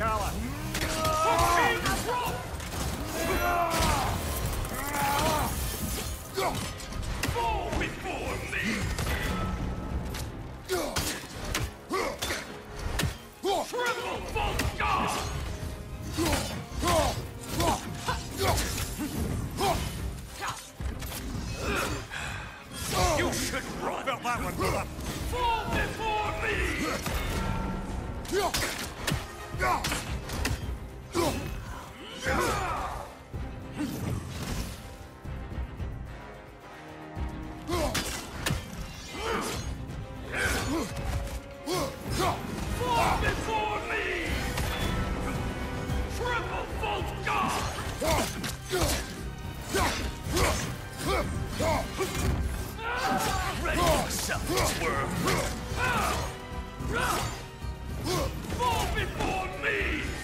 Kala. Fall before me! Triple Volgar! You should run! Felt that one, brother. Fall before me! Fall before me! Triple Volgar! Ready yourself, worm! Fall before me!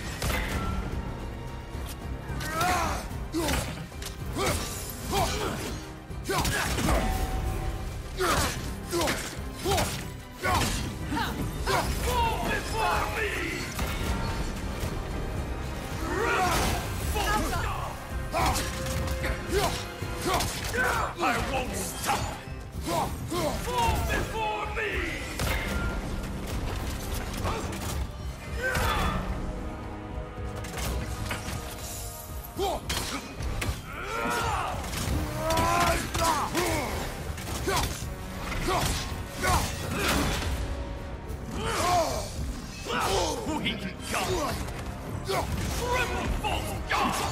Fall before me! I won't stop! Fall before me! We can go! Triple Volgar!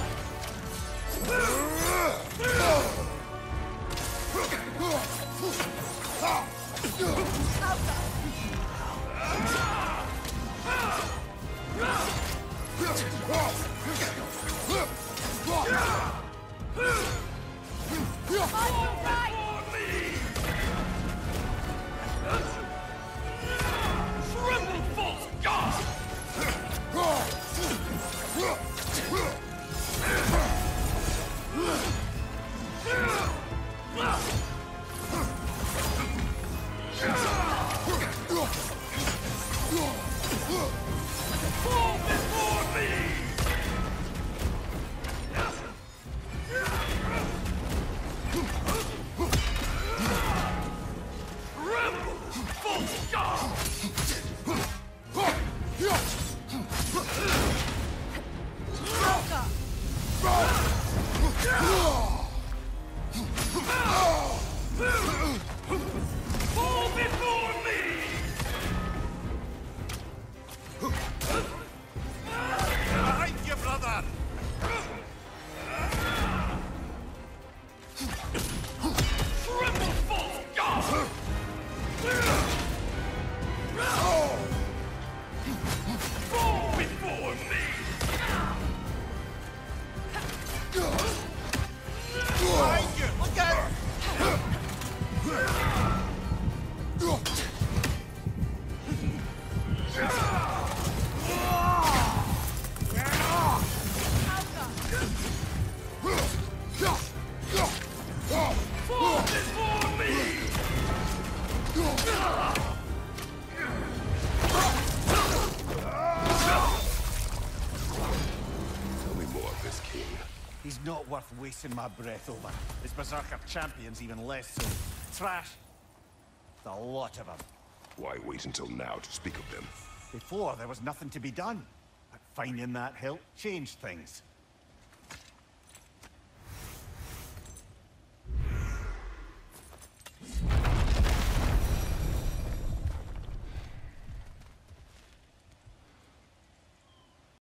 Fall before me! Behind you, brother. Triple Volgar! Fall before me! Behind you. Look out. Fall before me! Tell me more of this king. He's not worth wasting my breath over. His Berserker champion's even less so. Trash. The lot of them. Why wait until now to speak of them? Before, there was nothing to be done. But finding that hilt changed things.